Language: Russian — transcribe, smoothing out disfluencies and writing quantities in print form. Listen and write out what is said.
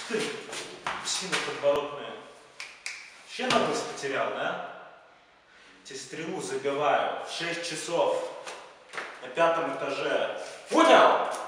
Ты, псина подбородная. Ще на мысль потерял, да? Тебе стрелу забиваю в 6 часов на 5-м этаже. Понял?